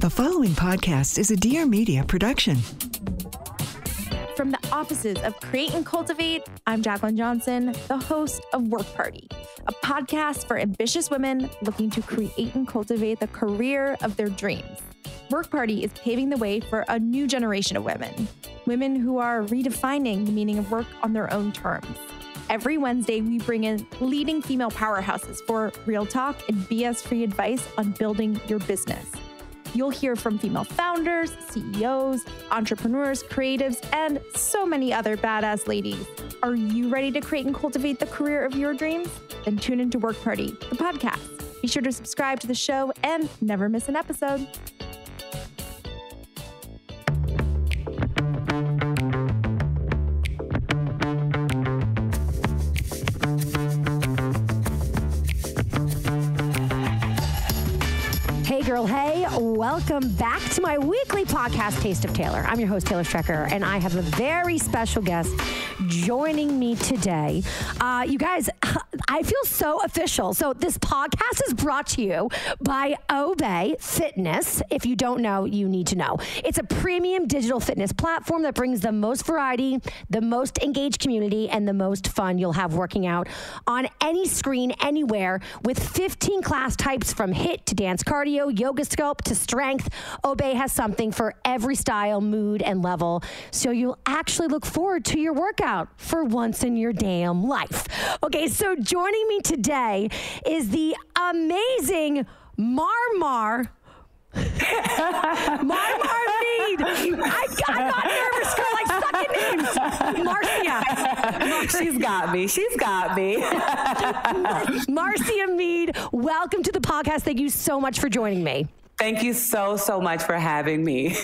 The following podcast is a Dear Media production. From the offices of Create and Cultivate, I'm Jacqueline Johnson, the host of Work Party, a podcast for ambitious women looking to create and cultivate the career of their dreams. Work Party is paving the way for a new generation of women who are redefining the meaning of work on their own terms. Every Wednesday, we bring in leading female powerhouses for real talk and BS-free advice on building your business. You'll hear from female founders, CEOs, entrepreneurs, creatives, and so many other badass ladies. Are you ready to create and cultivate the career of your dreams? Then tune into Work Party, the podcast. Be sure to subscribe to the show and never miss an episode. Hey girl, hey, welcome back to my weekly podcast, Taste of Taylor. I'm your host, Taylor Strecker, and I have a very special guest joining me today. You guys, I feel so official. So this podcast is brought to you by Obé Fitness. If you don't know, you need to know. It's a premium digital fitness platform that brings the most variety, the most engaged community, and the most fun you'll have working out on any screen, anywhere, with 15 class types from HIIT to dance cardio, yoga sculpt to strength. Obé has something for every style, mood, and level, so you'll actually look forward to your workout for once in your damn life. Okay, so joining me today is the amazing Marmar Mead. I got nervous because I suck at names. Marcia. She's got me. Marcia Mead, welcome to the podcast. Thank you so much for joining me. Thank you so much for having me.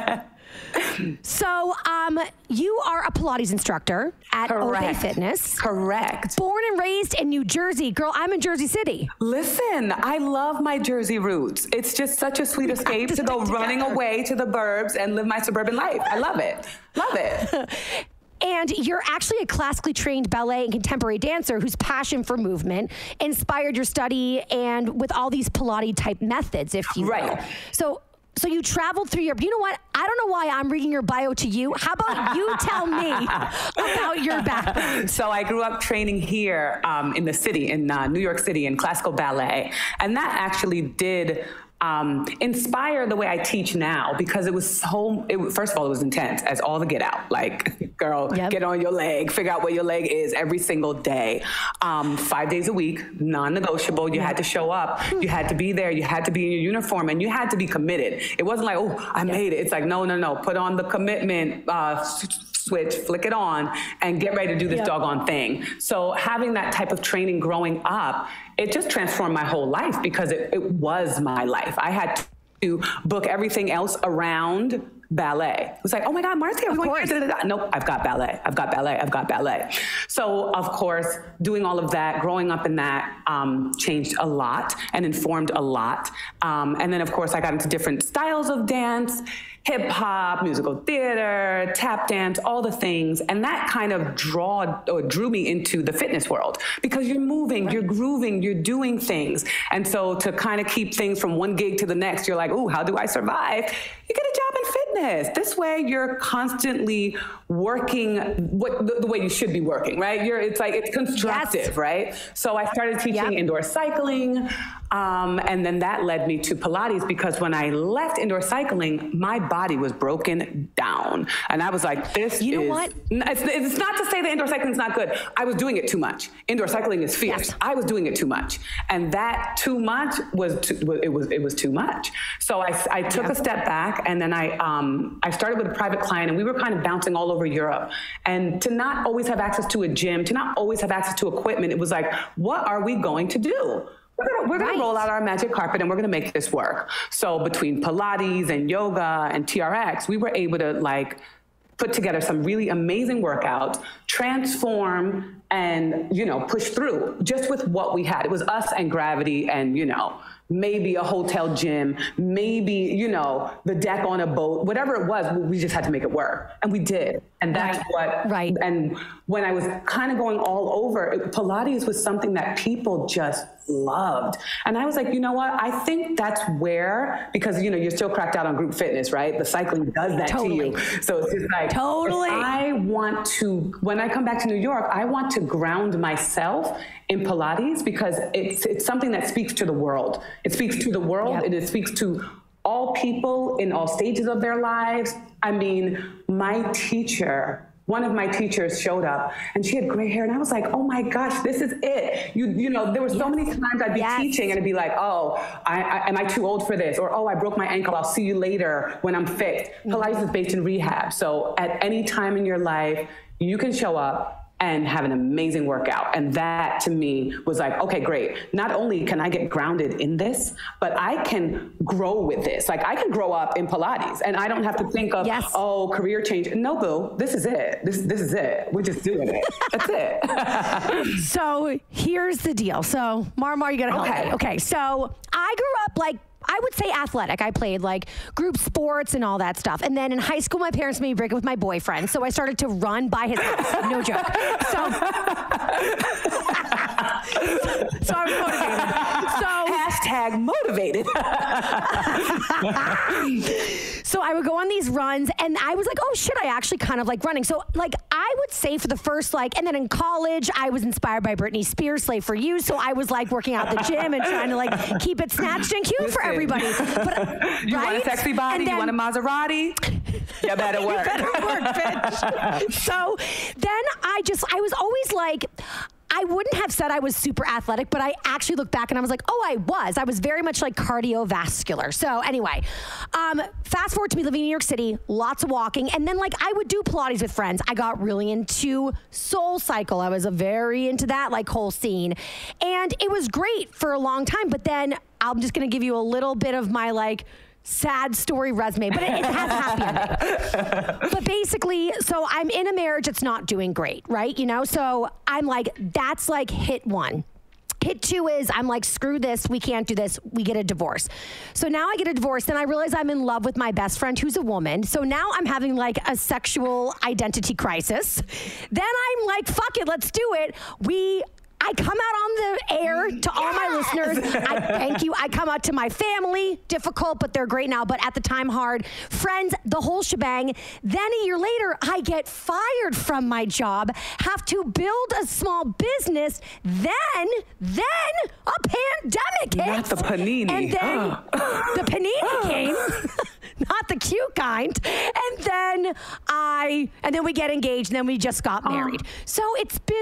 So, you are a Pilates instructor at Obé Fitness. Correct. Born and raised in New Jersey. Girl, I'm in Jersey City. Listen, I love my Jersey roots. It's just such a sweet escape to go running away to the burbs and live my suburban life. I love it. Love it. And you're actually a classically trained ballet and contemporary dancer whose passion for movement inspired your study and with all these Pilates type methods, if you will. So you traveled through Europe. You know what? I don't know why I'm reading your bio to you. How about you tell me about your background? So I grew up training here in the city, in New York City, in classical ballet. And that actually did inspire the way I teach now, because first of all, it was intense as all the get out. Like, girl, Get on your leg, figure out where your leg is every single day. 5 days a week, non-negotiable. You had to show up. You had to be there. You had to be in your uniform, and you had to be committed. It wasn't like, oh, I made it. It's like, no. Put on the commitment switch, flick it on, and get ready to do this doggone thing. So having that type of training growing up, it just transformed my whole life, because it was my life. I had to book everything else around ballet. It was like, oh my God, Marcia, nope, I've got ballet. So of course, doing all of that, growing up in that, changed a lot and informed a lot. And then of course, I got into different styles of dance, hip hop, musical theater, tap dance, all the things. And that kind of drew me into the fitness world, because you're moving, you're grooving, you're doing things. And so to kind of keep things from one gig to the next, you're like, ooh, how do I survive? You get a job in fitness. This way you're constantly working the way you should be working, right? It's constructive, right? So I started teaching indoor cycling. And then that led me to Pilates, because when I left indoor cycling, my body was broken down. And I was like, it's not to say that indoor cycling is not good. I was doing it too much. Indoor cycling is fierce. I was doing it too much. And that too much was too much. So I took a step back, and then I started with a private client, and we were kind of bouncing all over Europe. And to not always have access to a gym, to not always have access to equipment, it was like, what are we going to do? We're going to roll out our magic carpet, and we're going to make this work. So between Pilates and yoga and TRX, we were able to put together some really amazing workouts, transform, and, push through just with what we had. It was us and gravity and, maybe a hotel gym, maybe, the deck on a boat, whatever it was, we just had to make it work. And we did. And that's and when I was kind of going all over, Pilates was something that people just loved. And I was like, you know what? I think that's where, because, you know, you're still cracked out on group fitness, right? The cycling does that to you. So it's just like, I want to, when I come back to New York, I want to ground myself in Pilates because it's something that speaks to the world. It speaks to the world and it speaks to all people in all stages of their lives. I mean, one of my teachers showed up and she had gray hair and I was like, oh my gosh, this is it. You know, there were so many times I'd be teaching and it'd be like, oh, am I too old for this? Or, oh, I broke my ankle. I'll see you later when I'm fixed. Pilates is based in rehab. So at any time in your life, you can show up and have an amazing workout. And that to me was like, okay, great. Not only can I get grounded in this, but I can grow with this. Like I can grow up in Pilates and I don't have to think of, oh, career change. No, boo, this is it. This is it. We're just doing it. That's it. So here's the deal. So Marmar, you gotta help me. Okay, so I grew up like, I would say athletic. I played like group sports and all that stuff. And then in high school, my parents made me break up with my boyfriend. So I started to run by his house. No joke. So I was motivated. #motivated. So I would go on these runs and I was like, oh shit, I actually kind of like running. So like I would say for the first and then in college, I was inspired by Britney Spears' Slave for You. So I was like working out at the gym and trying to like keep it snatched and cute for everybody. But, you want a sexy body? Then, you want a Maserati? You better work. You better work, bitch. So then I was always like, I wouldn't have said I was super athletic, but I actually look back and I was like, oh, I was very much like cardiovascular. So anyway, fast forward to me living in New York City, lots of walking. And then like I would do Pilates with friends. I got really into Soul Cycle. I was very into that like whole scene. And it was great for a long time. But then I'm just going to give you a little bit of my like sad story resume, but it has a happy ending. But basically, so I'm in a marriage that's not doing great, right? You know, so I'm like, that's like hit one. Hit two is I'm like, screw this. We can't do this. We get a divorce. So now I get a divorce. Then I realize I'm in love with my best friend who's a woman. So now I'm having like a sexual identity crisis. Then I'm like, fuck it. Let's do it. I come out on the air to all my listeners. I thank you. I come out to my family. Difficult, but they're great now. But at the time, hard. Friends, the whole shebang. Then a year later, I get fired from my job, have to build a small business. Then a pandemic hits. Not the panini. And then the panini came. Not the cute kind. And then we get engaged, and then we just got married. So it's been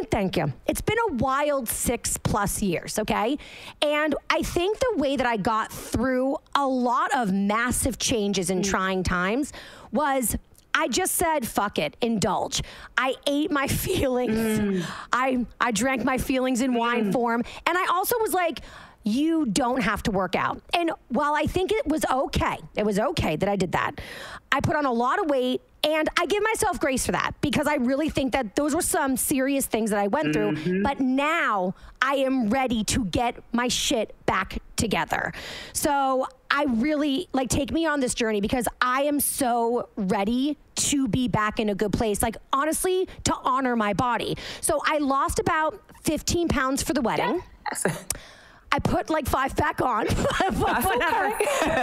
a wild 6+ years, okay? And I think the way that I got through a lot of massive changes in trying times was I just said, fuck it, indulge. I ate my feelings. I drank my feelings in wine form. And I also was like, you don't have to work out. And while I think it was okay that I did that, I put on a lot of weight, and I give myself grace for that because I really think that those were some serious things that I went through. But now I am ready to get my shit back together. So I really take me on this journey because I am so ready to be back in a good place. Like honestly, to honor my body. So I lost about 15 pounds for the wedding. Yes. I put like 5 back on. Whatever.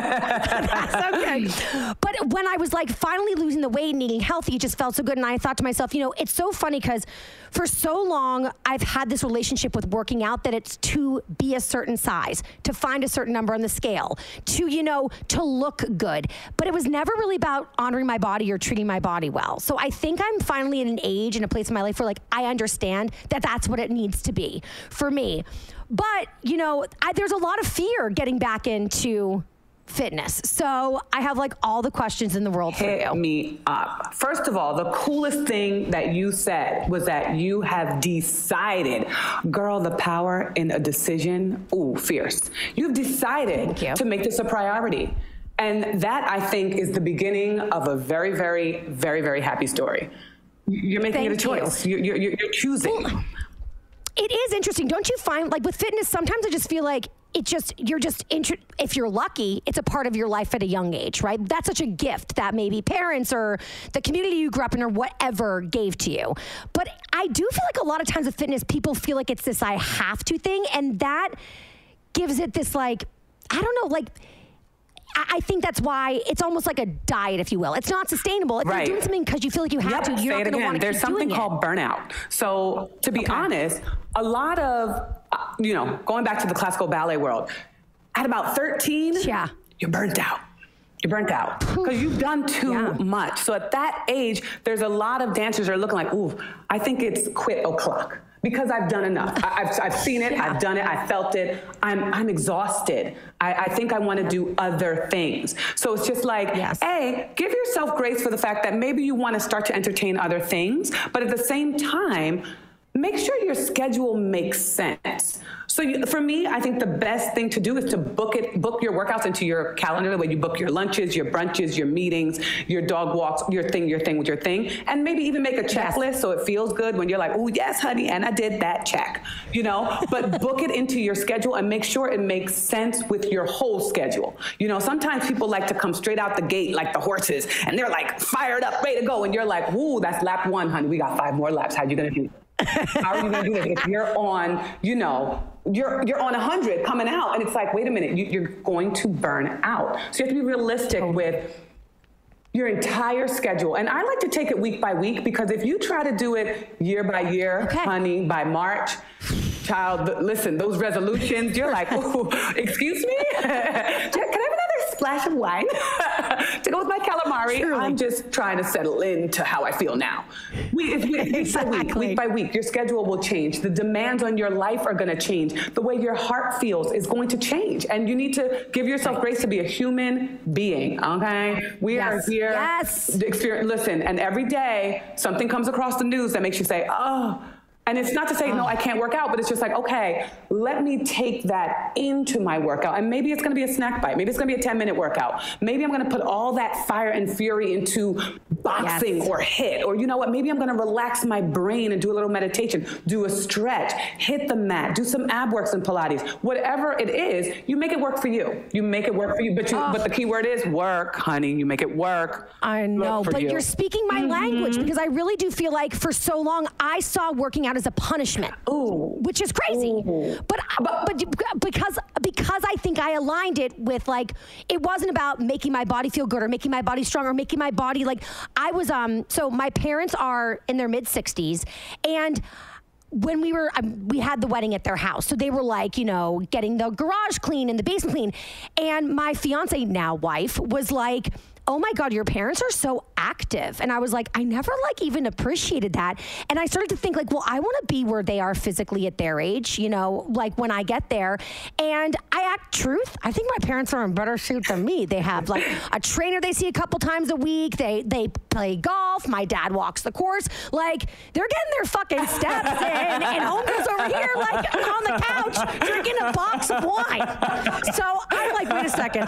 That's okay. But when I was like finally losing the weight and eating healthy, it just felt so good. And I thought to myself, you know, it's so funny because for so long I've had this relationship with working out that it's to be a certain size, to find a certain number on the scale, to, you know, to look good. But it was never really about honoring my body or treating my body well. So I think I'm finally in an age and a place in my life where like I understand that that's what it needs to be for me. But, you know, there's a lot of fear getting back into fitness. So I have like all the questions in the world for you. Hit me up. First of all, the coolest thing that you said was that you have decided, girl, the power in a decision. Ooh, fierce. You've decided to make this a priority. And that, I think, is the beginning of a very, very, very, very happy story. You're making it a choice. You're choosing. Well, it is interesting. Don't you find, like with fitness, sometimes I just feel like if you're lucky, it's a part of your life at a young age, right? That's such a gift that maybe parents or the community you grew up in or whatever gave to you. But I do feel like a lot of times with fitness, people feel like it's this I have to thing. And that gives it this like, I don't know, like, I think that's why it's almost like a diet, if you will. It's not sustainable. If you're doing something because you feel like you have to, you're not going to want to keep doing it. There's something called burnout. So to be honest, a lot of, going back to the classical ballet world, at about 13, you're burnt out. You're burnt out because you've done too much. So at that age, there's a lot of dancers that are looking like, ooh, I think it's quit o'clock. Because I've done enough. I've seen it, I've done it, I felt it. I'm exhausted. I think I want to do other things. So it's just like, A, give yourself grace for the fact that maybe you want to start to entertain other things, but at the same time, make sure your schedule makes sense. So for me, I think the best thing to do is to book your workouts into your calendar, the way you book your lunches, your brunches, your meetings, your dog walks, your thing with your thing. And maybe even make a checklist so it feels good when you're like, oh, yes, honey, and I did that, check, but book it into your schedule and make sure it makes sense with your whole schedule. Sometimes people like to come straight out the gate like the horses and they're like fired up, ready to go. And you're like, ooh, that's lap 1, honey. We got 5 more laps. How you going to do it? How are you going to do this if you're on, you're on 100 coming out and it's like, wait a minute, you're going to burn out. So you have to be realistic with your entire schedule. And I like to take it week by week because if you try to do it year by year, honey, by March, child, listen, those resolutions, you're like, ooh, excuse me? Can I have another splash of wine to go with my calamari? Surely. I'm just trying to settle into how I feel now. Week by week, your schedule will change. The demands on your life are going to change. The way your heart feels is going to change. And you need to give yourself grace to be a human being, okay? We are here to experience, listen, and every day something comes across the news that makes you say, oh, and it's not to say, no, I can't work out, but it's just like, okay, let me take that into my workout. And maybe it's going to be a snack bite. Maybe it's going to be a 10-minute workout. Maybe I'm going to put all that fire and fury into boxing or HIIT. Or you know what? Maybe I'm going to relax my brain and do a little meditation, do a stretch, hit the mat, do some ab works and Pilates. Whatever it is, you make it work for you. You make it work for you. But the key word is work, honey. You make it work. I know, but you're speaking my language because I really do feel like for so long I saw working out as a punishment, which is crazy. But because I think I aligned it with like, it wasn't about making my body feel good or making my body strong or making my body like, I was, so my parents are in their mid 60s and when we had the wedding at their house. So they were like, getting the garage clean and the basement clean. And my fiance, now wife, was like, oh my God, your parents are so active. And I was like, I never even appreciated that. And I started to think like, well, I want to be where they are physically at their age, like when I get there. And I I think my parents are in better shape than me. They have like a trainer they see a couple times a week. They play golf. My dad walks the course. Like they're getting their fucking steps in. And homegirl's over here like on the couch drinking a box of wine. So I'm like, wait a second.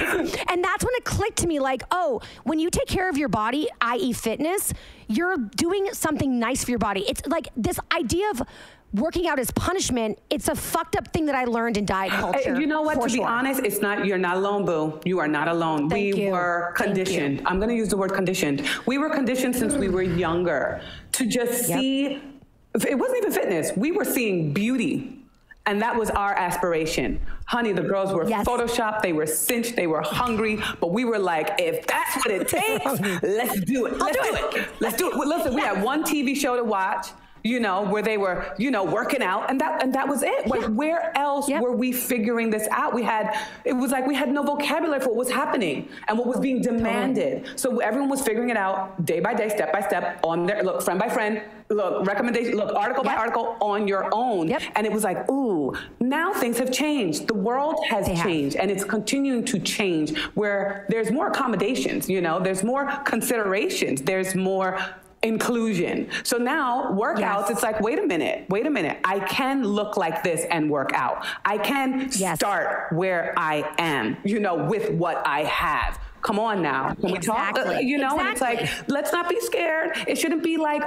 And that's when it clicked to me like, oh, when you take care of your body, i.e. fitness, you're doing something nice for your body. It's like this idea of working out as punishment. It's a fucked up thing that I learned in diet culture. You know what, to be honest, you're not alone, boo. You are not alone. We were conditioned. I'm going to use the word conditioned. We were conditioned since we were younger to just see, it wasn't even fitness. We were seeing beauty. And that was our aspiration. Honey, the girls were photoshopped, they were cinched, they were hungry, but we were like, if that's what it takes, let's do it. Let's do it. Listen, we had one TV show to watch, where they were, working out, and that was it. Like, where else were we figuring this out? It was like we had no vocabulary for what was happening and what was being demanded. So everyone was figuring it out day by day, step by step, on their, look, friend by friend, look, recommendation, look, article by article on your own. And it was like, ooh, now things have changed. The world has changed and it's continuing to change where there's more accommodations, there's more considerations, there's more inclusion. So now workouts, it's like, wait a minute. I can look like this and work out. I can start where I am, with what I have. Come on now. Can we talk? And it's like, let's not be scared. It shouldn't be like,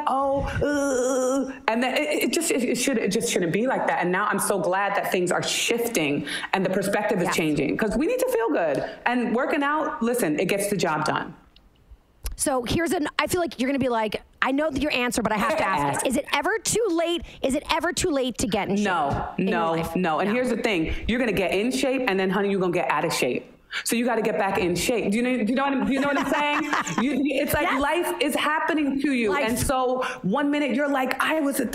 and then it just shouldn't be like that. And now I'm so glad that things are shifting and the perspective is changing because we need to feel good. And working out, listen, it gets the job done. So I feel like you're going to be like, I know your answer, but I have to ask it. Is it ever too late? Is it ever too late to get in shape? No. And here's the thing. You're going to get in shape, and then, honey, you're going to get out of shape. So you got to get back in shape. Do you know what I'm saying? It's like life is happening to you. And so one minute you're like, I was at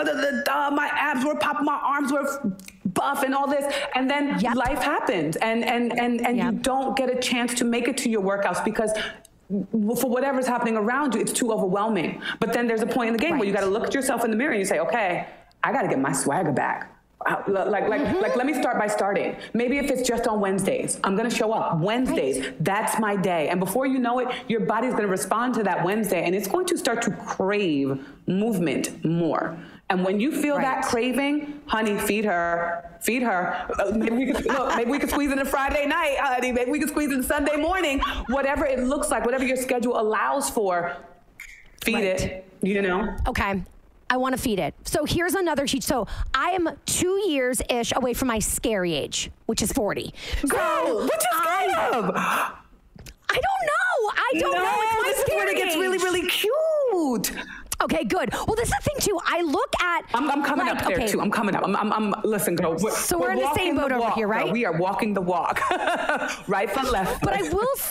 my abs were popping, my arms were buff and all this. And then life happens. And you don't get a chance to make it to your workouts because for whatever's happening around you, it's too overwhelming. But then there's a point in the game where you got to look at yourself in the mirror and you say, okay, I got to get my swagger back. Like, let me start by starting. Maybe if it's just on Wednesdays, I'm going to show up Wednesdays. That's my day. And before you know it, your body's going to respond to that Wednesday, and it's going to start to crave movement more. And when you feel that craving, honey, feed her. Maybe we could squeeze in a Friday night, honey. Maybe we could squeeze in Sunday morning. Whatever it looks like, whatever your schedule allows for, feed it, Okay. I want to feed it. So here's another sheet. So I am 2 years-ish away from my scary age, which is 40. Girl, what you scared of? I don't know. It's my this scary is when it gets age. really, really cute. Okay, good. Well, this is the thing too. I look at. I'm coming up there too. I'm coming up. I'm listen, girl. So we're in the same boat over here, right? Girl, we are walking the walk, right foot, left foot. But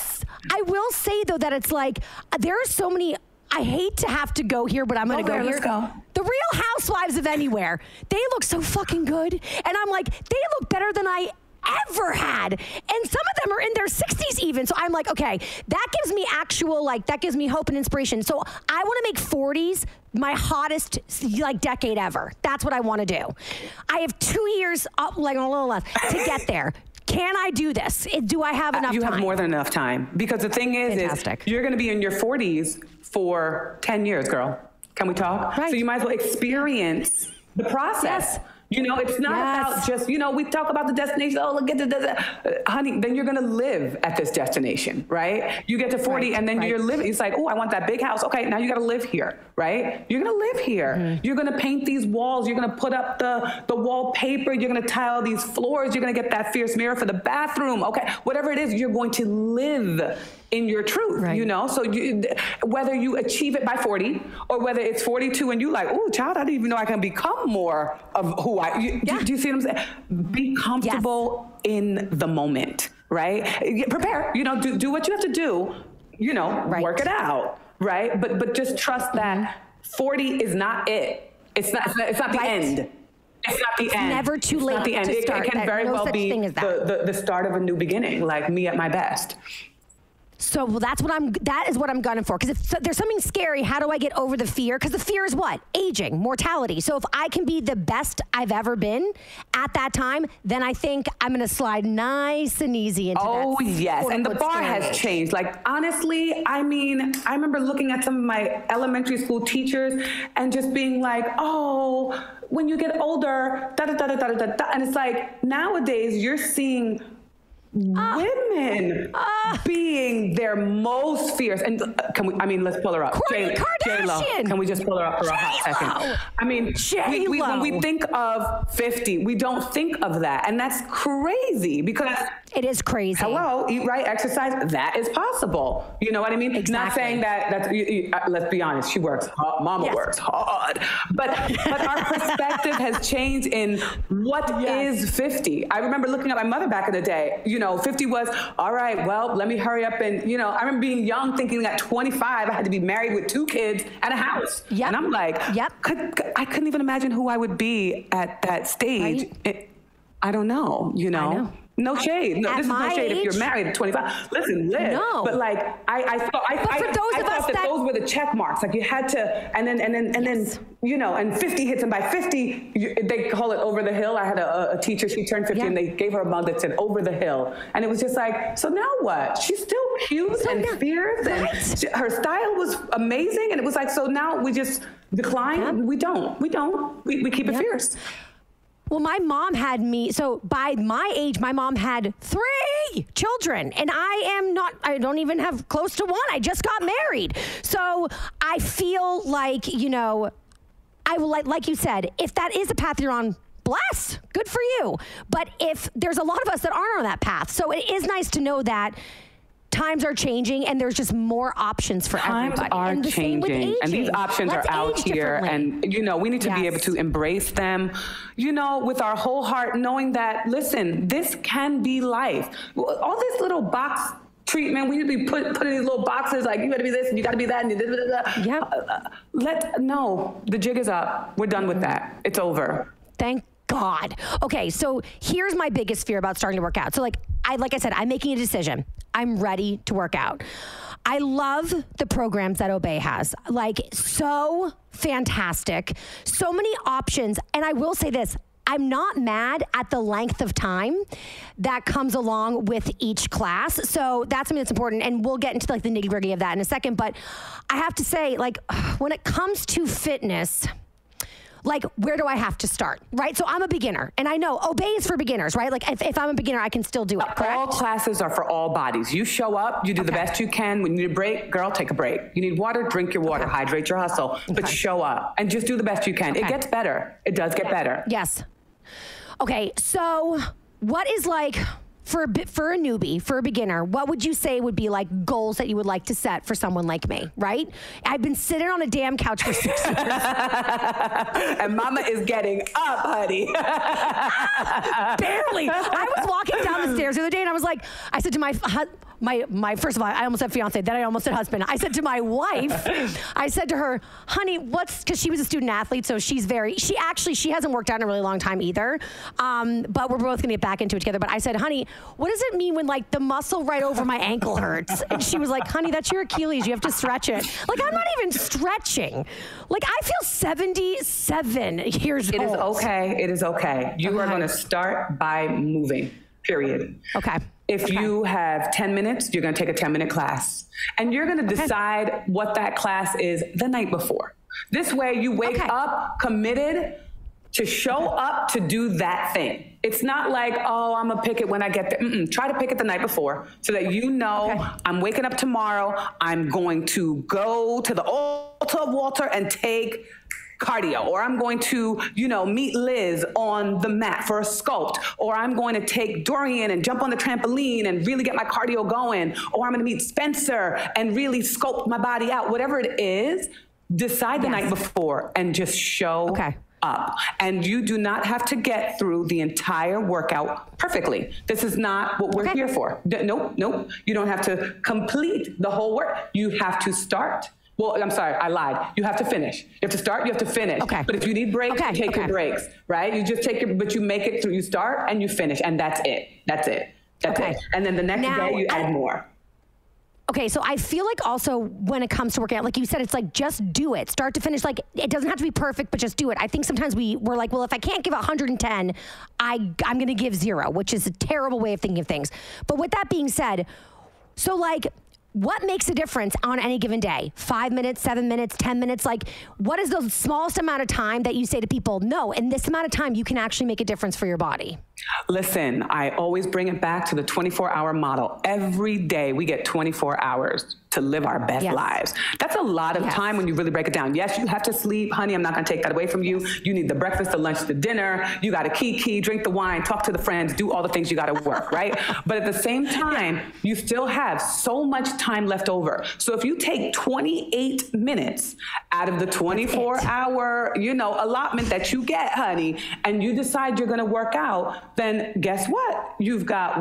I will say though that it's like there are so many. I hate to have to go here, but I'm going to go here. Let's go. The Real Housewives of Anywhere. They look so fucking good. And I'm like, they look better than I ever had. And some of them are in their 60s even. So I'm like, okay, that gives me that gives me hope and inspiration. So I want to make 40s my hottest decade ever. That's what I want to do. I have 2 years up, a little less, to get there. Can I do this? Do I have enough time? You have more than enough time. Because the thing is you're going to be in your 40s for 10 years, girl. Can we talk? Right. So you might as well experience the process. Yes. It's not about just, we talk about the destination. Oh, look at the honey, then you're going to live at this destination, right? You get to 40 and then you're living. It's like, oh, I want that big house. Okay, now you got to live here, right? You're going to live here. Mm-hmm. You're going to paint these walls. You're going to put up the wallpaper. You're going to tile these floors. You're going to get that fierce mirror for the bathroom. Okay, whatever it is, you're going to live in your truth, So whether you achieve it by 40 or whether it's 42 and you like, oh, child, I didn't even know I can become more of who do you see what I'm saying? Be comfortable in the moment, right? Prepare, do what you have to do, work it out, right? But just trust that 40 is not it. It's not the end. It's not the end. Never too late to start. It can very well be the start of a new beginning, like me at my best. So that is what I'm gunning for. Because if there's something scary, how do I get over the fear? Because the fear is what? Aging, mortality. So if I can be the best I've ever been at that time, then I think I'm going to slide nice and easy into that. Oh, yes. And the bar has changed. Like, honestly, I remember looking at some of my elementary school teachers and just being like, oh, when you get older, da-da-da-da-da-da-da. And it's like, nowadays, you're seeing women being their most fierce. And let's pull her up. Kourtney Kardashian. J-Lo. Can we just pull her up for a hot second? When we think of 50, we don't think of that. And that's crazy because it is crazy. Hello, eat right, exercise. That is possible. You know what I mean? Exactly. Not saying that let's be honest, she works hard. Mama works hard. But our perspective has changed in what is 50. I remember looking at my mother back in the day. 50 was, all right, well, let me hurry up and, I remember being young thinking at 25, I had to be married with 2 kids and a house. Yep. And I'm like, I couldn't even imagine who I would be at that stage. Right? I don't know, I know. No shade. No, this is no shade if you're married at 25. Listen, live. No. But like, I thought that those were the check marks. Like you had to, and then, and 50 hits, and by 50, they call it over the hill. I had a teacher, she turned 50 and they gave her a mug that said over the hill. And it was just like, so now what? She's still cute and fierce and her style was amazing. And it was like, so now we just decline? Yeah. We don't. We keep it fierce. Well, my mom had me, so by my age, my mom had 3 children, and I don't even have close to 1. I just got married. So I feel like, I will, like you said, if that is a path you're on, bless, good for you. But if there's a lot of us that aren't on that path, so it is nice to know that times are changing and there's just more options for everybody. Times are and the changing, same with aging. and these options Let's are out age here, and we need to be able to embrace them, with our whole heart, knowing that, listen, this can be life. All this little box treatment, we need to be put in these little boxes, like you got to be this and you got to be that, and no, the jig is up. We're done with that. It's over. Thank God. Okay, so here's my biggest fear about starting to work out. So like I said, I'm making a decision. I'm ready to work out. I love the programs that Obey has. Like, so fantastic. So many options. And I will say this, I'm not mad at the length of time that comes along with each class. So that's something that's important. And we'll get into like the nitty-gritty of that in a second. But I have to say, like, when it comes to fitness, like, where do I have to start, right? So I'm a beginner, and I know Obey is for beginners, right? Like, if I'm a beginner, I can still do it, correct? All classes are for all bodies. You show up, you do the best you can. When you need a break, girl, take a break. You need water, drink your water, hydrate your hustle, but show up and just do the best you can. It gets better. It does get better. Yes. Okay, so what is like, for a newbie, for a beginner, what would you say would be like goals that you would like to set for someone like me, right? I've been sitting on a damn couch for 6 years. And mama is getting up, honey. Barely. I was walking down the stairs the other day and I was like, I said to my first of all, I almost said fiance, then I almost said husband. I said to my wife, I said to her, honey, because she was a student athlete, so she hasn't worked out in a really long time either. But we're both gonna get back into it together. But I said, honey, what does it mean when like the muscle right over my ankle hurts? And she was like, honey, that's your Achilles. You have to stretch it. Like, I'm not even stretching. Like, I feel 77 years old. It is okay. It is okay. You are going to start by moving, period. Okay. If you have 10 minutes, you're going to take a 10-minute class. And you're going to decide what that class is the night before. This way you wake up committed to show up to do that thing. It's not like, oh, I'm gonna pick it when I get there. Try to pick it the night before so that I'm waking up tomorrow, I'm going to go to the altar of Walter and take cardio, or I'm going to, meet Liz on the mat for a sculpt, or I'm going to take Dorian and jump on the trampoline and really get my cardio going, or I'm going to meet Spencer and really sculpt my body out. Whatever it is, decide the night before and just show up. And you do not have to get through the entire workout perfectly. This is not what we're here for. Nope. You don't have to complete the whole work. You have to start. Well, I'm sorry, I lied. You have to finish. You have to start, you have to finish. Okay. But if you need breaks, you take your breaks, right? You just but you make it through, you start and you finish, and that's it. That's it. And then the next day you add more. Okay, so I feel like also when it comes to working out, like you said, it's like just do it, start to finish. Like, it doesn't have to be perfect, but just do it. I think sometimes we're like, well, if I can't give 110, I'm going to give 0, which is a terrible way of thinking of things. But with that being said, so like, what makes a difference on any given day? 5 minutes, 7 minutes, 10 minutes? Like, what is the smallest amount of time that you say to people, no, in this amount of time, you can actually make a difference for your body? Listen, I always bring it back to the 24-hour model. Every day we get 24 hours to live our best lives. That's a lot of time when you really break it down. Yes, you have to sleep. Honey, I'm not going to take that away from you. You need the breakfast, the lunch, the dinner. You got to kiki, drink the wine, talk to the friends, do all the things you got to work, right? But at the same time, you still have so much time left over. So if you take 28 minutes out of the 24-hour, allotment that you get, honey, and you decide you're going to work out, then guess what? You've got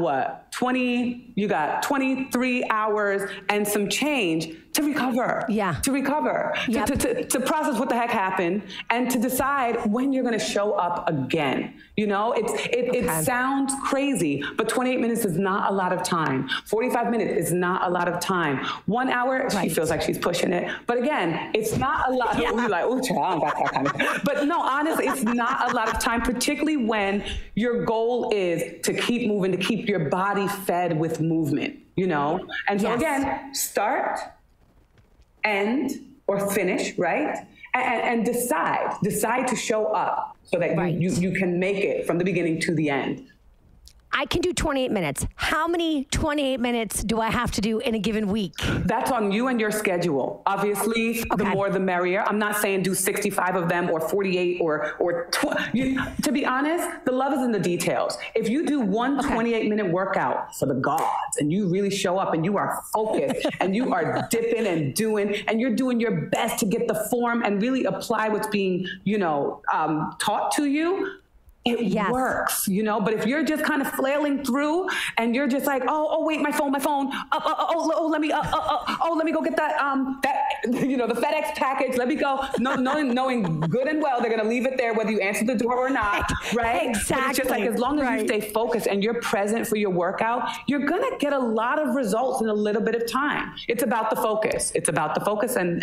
23 hours and some change to recover. To recover. To process what the heck happened and to decide when you're going to show up again. It sounds crazy, but 28 minutes is not a lot of time. 45 minutes is not a lot of time. 1 hour, she feels like she's pushing it. But again, it's not a lot. You're like, oh, child, I don't got that kind of. But no, honestly, it's not a lot of time, particularly when your goal is to keep moving, to keep your body fed with movement, And so again, start, end, or finish, right? And decide to show up so that you can make it from the beginning to the end. I can do 28 minutes. How many 28 minutes do I have to do in a given week? That's on you and your schedule. Obviously, the more the merrier. I'm not saying do 65 of them or 48 or to be honest, the love is in the details. If you do one 28-minute workout for the gods and you really show up and you are focused and you are dipping and doing, and you're doing your best to get the form and really apply what's being, taught to you, it works, but if you're just kind of flailing through and you're just like, oh, wait, my phone, let me go get that, the FedEx package, let me go, knowing good and well, they're going to leave it there, whether you answer the door or not, right? Exactly. But it's just like, as long as you stay focused and you're present for your workout, you're going to get a lot of results in a little bit of time. It's about the focus. It's about the focus and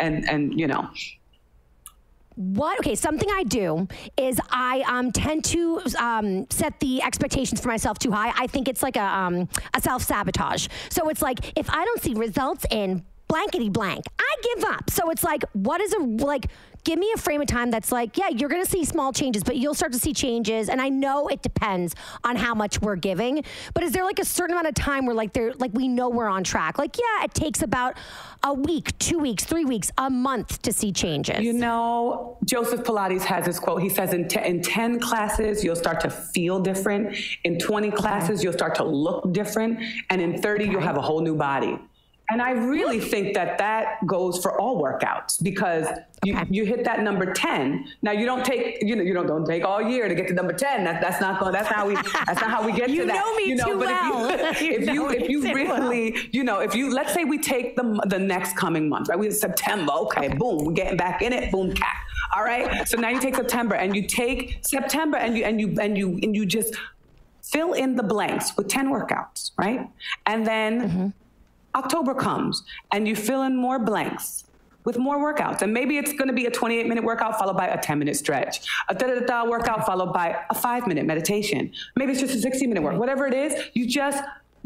something I do is I tend to set the expectations for myself too high. I think it's like a self-sabotage. So it's like, if I don't see results in blankety blank, I give up. So it's like, give me a frame of time that's like, yeah, you're going to see small changes, but you'll start to see changes. And I know it depends on how much we're giving, but is there like a certain amount of time where we know we're on track? Like, yeah, it takes about a week, 2 weeks, 3 weeks, a month to see changes. Joseph Pilates has this quote. He says in 10 classes, you'll start to feel different. In 20 classes, you'll start to look different. And in 30, you'll have a whole new body. And I really think that goes for all workouts, because you hit that number 10. Now you don't take, don't take all year to get to number 10. That's not how we get to that. You know me too well. If you let's say we take the next coming month, right? We have September. Okay, boom, we're getting back in it. Boom, cat. All right. So now you take September and you take September and you just fill in the blanks with 10 workouts, right? And then October comes and you fill in more blanks with more workouts. And maybe it's going to be a 28-minute workout followed by a 10-minute stretch, a da-da-da-da workout followed by a 5-minute meditation. Maybe it's just a 60-minute workout. Whatever it is, you just,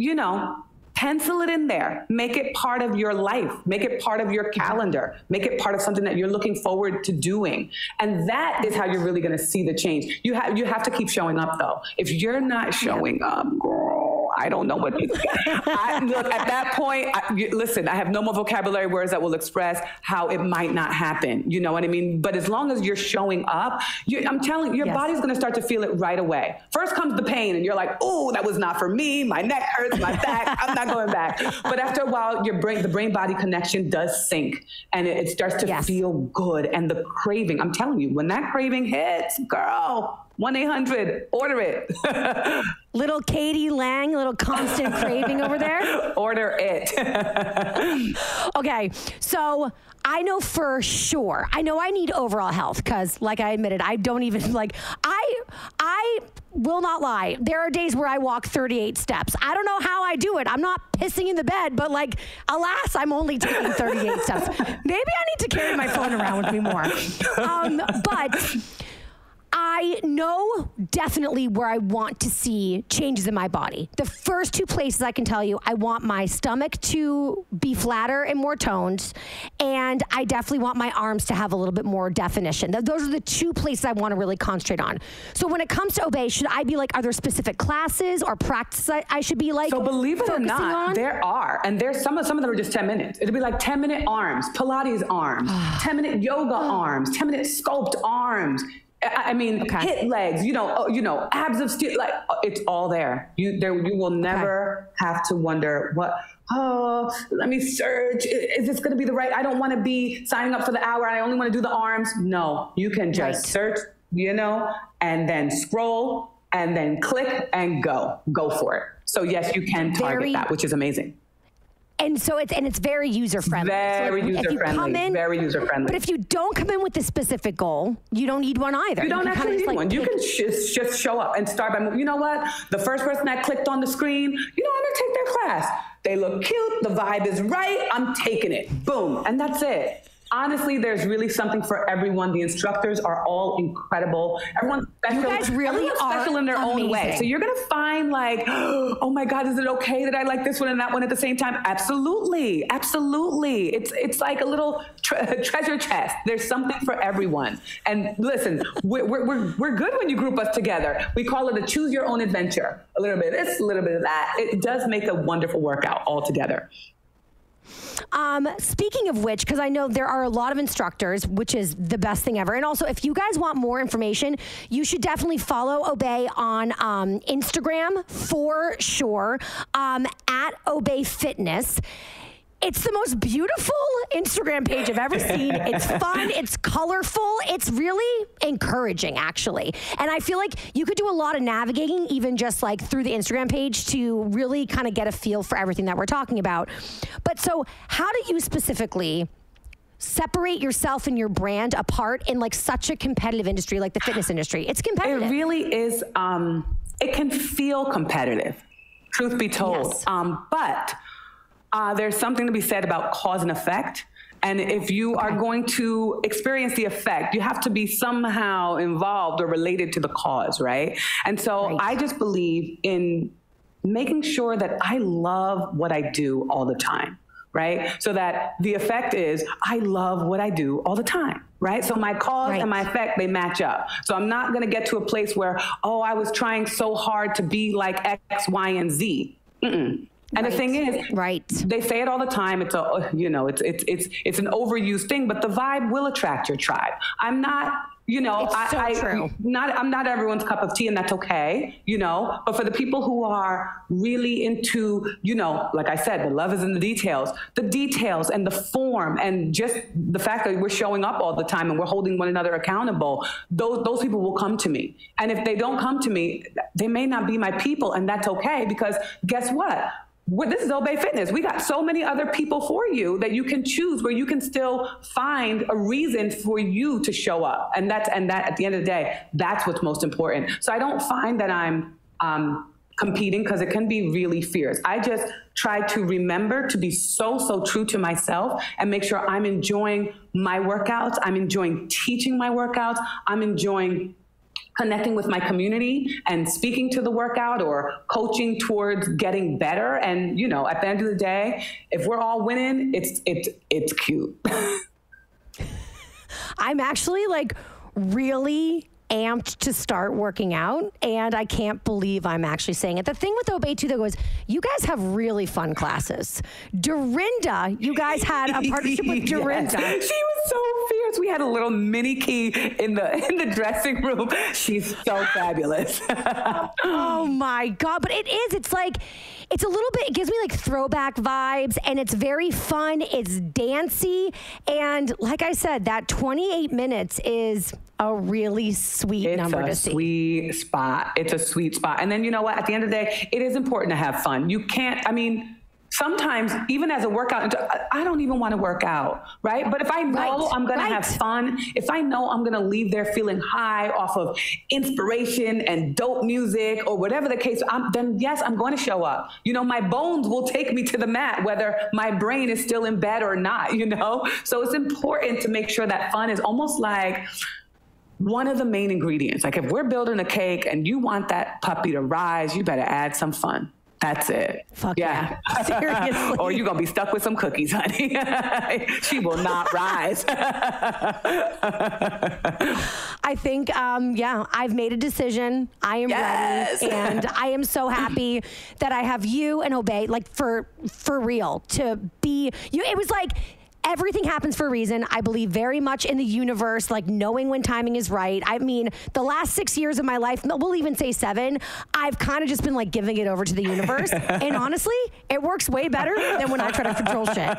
pencil it in there. Make it part of your life. Make it part of your calendar. Make it part of something that you're looking forward to doing. And that is how you're really going to see the change. You have to keep showing up, though. If you're not showing up, girl, I don't know what to say. Look, at that point, listen, I have no more vocabulary words that will express how it might not happen. You know what I mean? But as long as you're showing up, I'm telling you, your body's going to start to feel it right away. First comes the pain, and you're like, oh, that was not for me. My neck hurts, my back, I'm not going back. But after a while, the brain-body connection does sync, and it starts to feel good. And the craving, I'm telling you, when that craving hits, girl, 1-800, order it. Little Katie Lang, little constant craving over there. Order it. Okay, so I know for sure, I need overall health, because like I admitted, I don't even I will not lie. There are days where I walk 38 steps. I don't know how I do it. I'm not pissing in the bed, but alas, I'm only taking 38 steps. Maybe I need to carry my phone around with me more. But I know definitely where I want to see changes in my body. The first two places I can tell you, I want my stomach to be flatter and more toned, and I definitely want my arms to have a little bit more definition. Those are the two places I want to really concentrate on. So when it comes to Obé, should I be are there specific classes or practices I should be So believe it or not, there are, and there's some of them are just 10 minutes. It'll be 10-minute arms, Pilates arms, 10-minute yoga arms, 10-minute sculpt arms. I mean, hit legs, abs of steel, it's all there. You will never have to wonder let me search. Is this going to be the right? I don't want to be signing up for the hour. I only want to do the arms. No, you can just search, and then scroll and then click and go for it. So yes, you can target that, which is amazing. And so it's very user-friendly. Very user-friendly. But if you don't come in with a specific goal, you don't need one either. You don't actually need one. You can just show up and start by, you know what? The first person that clicked on the screen, I'm going to take their class. They look cute. The vibe is right. I'm taking it. Boom. And that's it. honestly, there's really something for everyone. The instructors are all incredible. Everyone's special. You guys really everyone's are special in their own way. So you're going to find like, oh my God, is it okay that I like this one and that one at the same time? Absolutely. Absolutely. It's like a little treasure chest. There's something for everyone. And listen, we're good when you group us together. We call it a choose your own adventure. A little bit of this, a little bit of that. It does make a wonderful workout all together. Speaking of which, because I know there are a lot of instructors, which is the best thing ever. And also, if you guys want more information, you should definitely follow Obey on Instagram for sure, at Obey Fitness. It's the most beautiful Instagram page I've ever seen. It's fun. It's colorful. It's really encouraging, actually. And I feel like you could do a lot of navigating, even just like through the Instagram page, to really kind of get a feel for everything that we're talking about. But so how do you specifically separate yourself and your brand apart in like such a competitive industry like the fitness industry? It's competitive. It really is. It can feel competitive, truth be told. Yes. But there's something to be said about cause and effect. And if you are going to experience the effect, you have to be somehow involved or related to the cause, right? And so I just believe in making sure that I love what I do all the time, right? So that the effect is I love what I do all the time, right? So my cause and my effect, they match up. So I'm not going to get to a place where, oh, I was trying so hard to be like X, Y, and Z. And the thing is, they say it all the time. It's a, you know, it's an overused thing, but the vibe will attract your tribe. I'm not, you know, I'm not everyone's cup of tea, and that's okay, you know, but for the people who are really into, you know, like I said, the love is in the details and the form, and just the fact that we're showing up all the time and we're holding one another accountable, those people will come to me. And if they don't come to me, they may not be my people, and that's okay, because guess what? This is Obey Fitness. We got so many other people for you that you can choose, where you can still find a reason for you to show up. And that at the end of the day, that's what's most important. So I don't find that I'm competing, because it can be really fierce. I just try to remember to be so true to myself and make sure I'm enjoying my workouts. I'm enjoying teaching my workouts. I'm enjoying connecting with my community and speaking to the workout or coaching towards getting better. And, you know, at the end of the day, if we're all winning, it's cute. I'm actually like really amped to start working out, and I can't believe I'm actually saying it. The thing with Obey too, though, is you guys have really fun classes. Dorinda, you guys had a partnership with Dorinda. Yes. She was so fierce. We had a little mini key in the dressing room. She's so fabulous. Oh my God. But it's like, it's a little bit, it gives me like throwback vibes, and it's very fun. It's dancey. And like I said, that 28 minutes is a really sweet number to see. It's a sweet spot. And then, you know what? At the end of the day, it is important to have fun. You can't, I mean, sometimes even as a workout, I don't even want to work out, right? But if I know I'm going to have fun, if I know I'm going to leave there feeling high off of inspiration and dope music or whatever the case, then yes, I'm going to show up. You know, my bones will take me to the mat, whether my brain is still in bed or not, you know? So it's important to make sure that fun is almost like one of the main ingredients. Like if we're building a cake and you want that puppy to rise, you better add some fun. That's it. Fuck yeah. Seriously. Or you're going to be stuck with some cookies, honey. She will not rise. I think, I've made a decision. I am ready. And I am so happy that I have you and Obey, like for real, to be, it was like, everything happens for a reason. I believe very much in the universe, like knowing when timing is right. I mean, the last 6 years of my life, we'll even say 7, I've kind of just been like giving it over to the universe. And honestly, it works way better than when I try to control shit.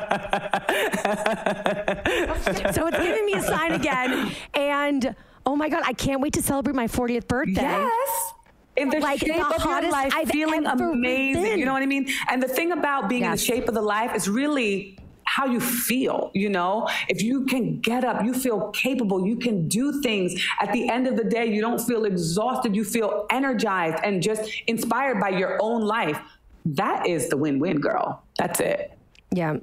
So it's giving me a sign again. And oh my God, I can't wait to celebrate my 40th birthday. Yes. In the shape of your life, feeling amazing. You know what I mean? And the thing about being in the shape of the life is really how you feel, you know? If you can get up, you feel capable, you can do things. At the end of the day, you don't feel exhausted, you feel energized and just inspired by your own life. That is the win-win, girl. That's it. Yeah.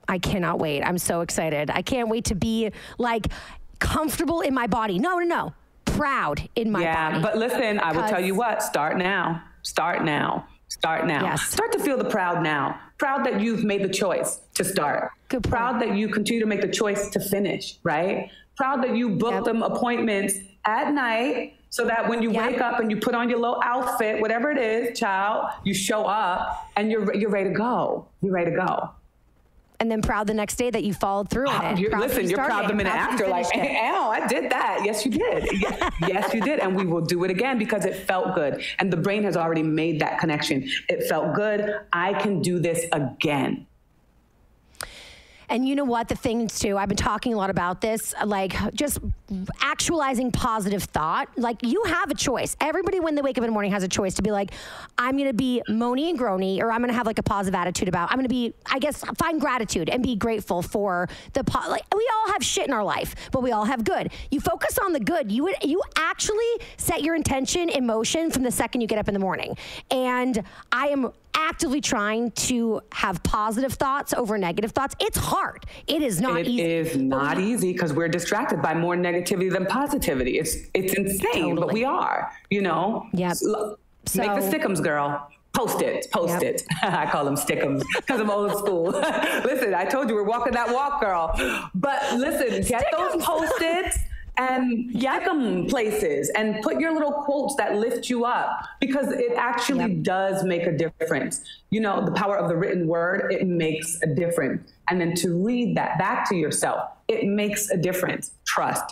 I cannot wait. I'm so excited. I can't wait to be like comfortable in my body. No. Proud in my body. Yeah, but listen, I will tell you what, start now. Yes. Start to feel the proud now. Proud that you've made the choice to start. Good point. Proud that you continue to make the choice to finish, right? Proud that you booked them appointments at night so that when you wake up and you put on your little outfit, whatever it is, child, you show up and you're ready to go. You're ready to go. And then proud the next day that you followed through on it. You're proud the minute after, like, ow, I did that. Yes, you did. Yes, you did. And we will do it again because it felt good. And the brain has already made that connection. It felt good. I can do this again. And you know what? The things too, I've been talking a lot about this, like just actualizing positive thought. Like you have a choice. Everybody when they wake up in the morning has a choice to be like, I'm going to be moany and groany, or I'm going to have like a positive attitude about, I'm going to be, I guess, find gratitude and be grateful for like we all have shit in our life, but we all have good. You focus on the good. You actually set your intention in motion from the second you get up in the morning. And I am actively trying to have positive thoughts over negative thoughts. It's hard. It is not easy. It is not easy because we're distracted by more negativity than positivity. It's insane, but we are, you know? Yep. Make the stickums, girl. Post it. I call them stickums because I'm old school. Listen, I told you we're walking that walk, girl. But listen, get those Post-its and stick them places and put your little quotes that lift you up because it actually does make a difference. You know, the power of the written word, it makes a difference. And then to read that back to yourself, it makes a difference. Trust.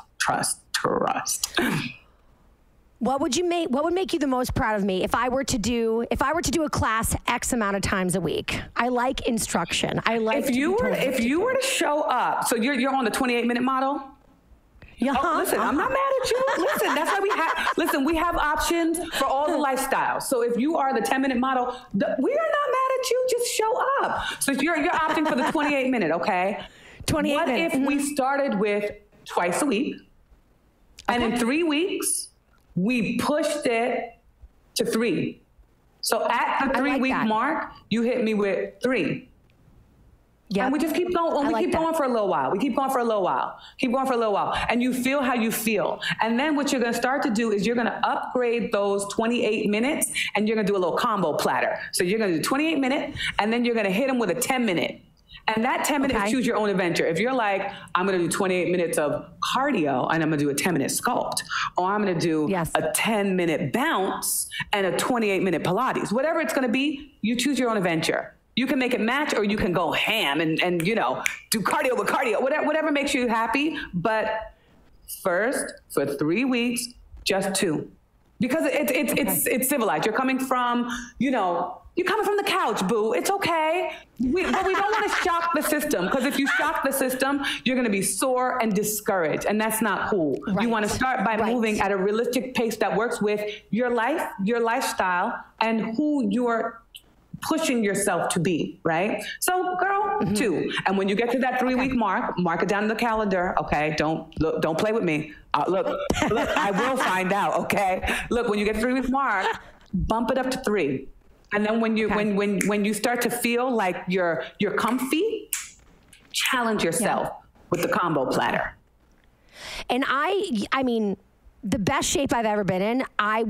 What would make you the most proud of me if I were to do a class X amount of times a week? I like instruction. If you were to show up, so you're on the 28-minute model? Oh, listen, I'm not mad at you. Listen, that's why we have options for all the lifestyles. So if you are the 10-minute model, we are not mad at you. Just show up. So if you're opting for the 28-minute, okay? 28 minutes. What if we started with twice a week, and in 3 weeks, we pushed it to 3. So at the 3-week mark, you hit me with 3. Yeah. And we just keep going. We keep going for a little while. And you feel how you feel. And then what you're going to start to do is you're going to upgrade those 28 minutes and you're going to do a little combo platter. So you're going to do 28 minutes and then you're going to hit them with a 10-minute. And that 10 minutes, choose your own adventure. If you're like, I'm going to do 28 minutes of cardio and I'm going to do a 10-minute sculpt, or I'm going to do a 10-minute bounce and a 28-minute Pilates, whatever it's going to be, you choose your own adventure. You can make it match or you can go ham and you know, do cardio with cardio, whatever makes you happy. But first, for 3 weeks, just 2. Because it's civilized. You're coming from, you know, you're coming from the couch, boo. It's okay. But we don't want to shock the system, because if you shock the system, you're going to be sore and discouraged, and that's not cool. Right. You want to start by moving at a realistic pace that works with your life, your lifestyle, and who you're pushing yourself to be, right? So, girl, 2. And when you get to that 3-week mark it down in the calendar, okay? Don't play with me. Look, I will find out, okay? Look, when you get 3-week mark, bump it up to 3. And then when you start to feel like you're comfy, challenge yourself with the combo platter. And I mean, the best shape I've ever been in,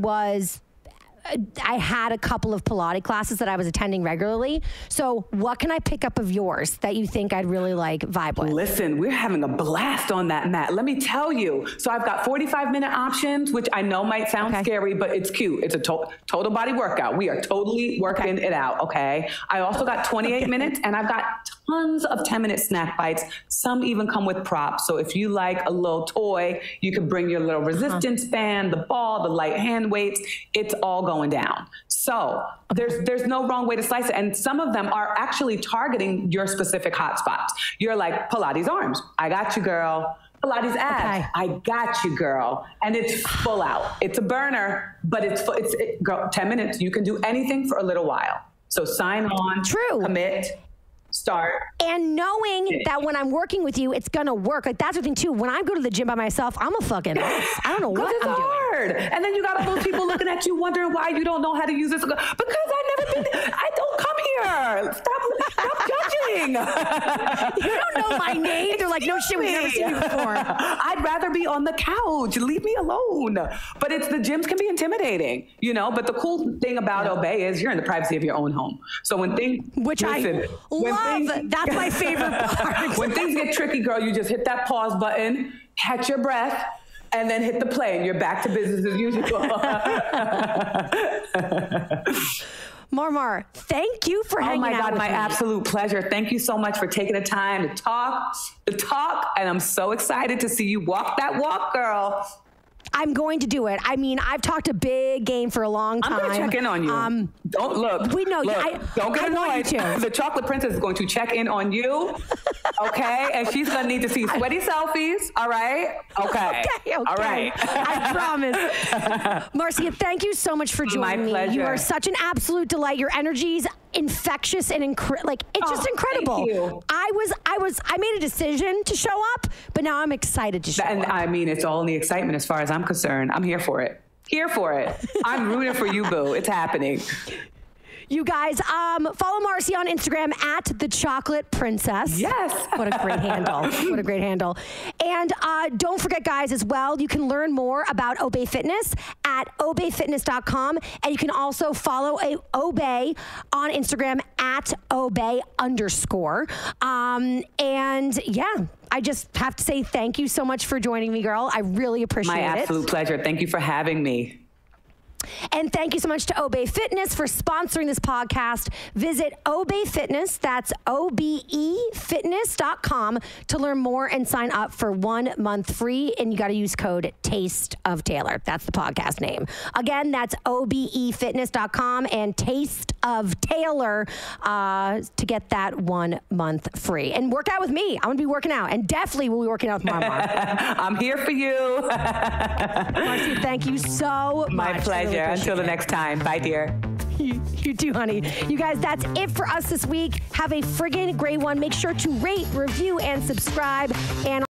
I had a couple of Pilates classes that I was attending regularly. So what can I pick up of yours that you think I'd really like vibe with? Listen, we're having a blast on that mat. Let me tell you. So I've got 45-minute options, which I know might sound scary, but it's cute. It's a total body workout. We are totally working it out, okay? I also got 28 minutes, and I've got tons of 10-minute snack bites. Some even come with props. So if you like a little toy, you could bring your little resistance band, the ball, the light hand weights. It's all going down. So there's no wrong way to slice it. And some of them are actually targeting your specific hot spots. You're like, Pilates arms, I got you, girl. Pilates abs, I got you, girl. And it's full out. It's a burner, but girl, 10 minutes. You can do anything for a little while. So sign on, commit, start. And knowing that when I'm working with you, it's going to work. Like, that's the thing, too. When I go to the gym by myself, I'm a fucking mess. I don't know what it's I'm hard. doing. And then you got all those people looking at you wondering why you don't know how to use this. Because I don't come here. Stop judging. You don't know my name. They're like, no shit, we've never seen you before. I'd rather be on the couch. Leave me alone. But the gyms can be intimidating, you know? But the cool thing about Obey is you're in the privacy of your own home. So when things... Which I love. That's my favorite part. When things get tricky, girl, you just hit that pause button, catch your breath, and then hit the play, and you're back to business as usual. Marmar, thank you for hanging out with me. Oh my God, my absolute pleasure. Thank you so much for taking the time to talk, and I'm so excited to see you walk that walk, girl. I'm going to do it. I mean, I've talked a big game for a long time. I'm going to check in on you. Don't look. We know. Don't get annoyed. The Chocolate Princess is going to check in on you, okay? And she's going to need to see sweaty selfies, all right? Okay. All right. I promise. Marcia, thank you so much for joining me. My pleasure. You are such an absolute delight. Your energy's infectious and it's just incredible. Thank you. I made a decision to show up, but now I'm excited to show up. And I mean, it's all in the excitement as far as I'm concerned. I'm here for it. Here for it. I'm rooting for you, boo. It's happening. You guys, follow Marcy on Instagram at The Chocolate Princess. Yes. What a great handle. What a great handle. And don't forget, guys, as well, you can learn more about Obey Fitness at obeyfitness.com. And you can also follow Obey on Instagram at Obey_. And yeah, I just have to say thank you so much for joining me, girl. I really appreciate it. My absolute pleasure. Thank you for having me. And thank you so much to Obey Fitness for sponsoring this podcast. Visit Obey Fitness, that's obefitness.com, to learn more and sign up for 1 month free. And you got to use code Taste of Taylor. That's the podcast name. Again, that's obefitness.com and Taste of Taylor to get that 1 month free. And work out with me. I'm going to be working out, and definitely will be working out with Mama. I'm here for you. Marcy, thank you so much. My pleasure. Really until the next time. Bye, dear. You too, honey. You guys, that's it for us this week. Have a friggin' great one. Make sure to rate, review, and subscribe. And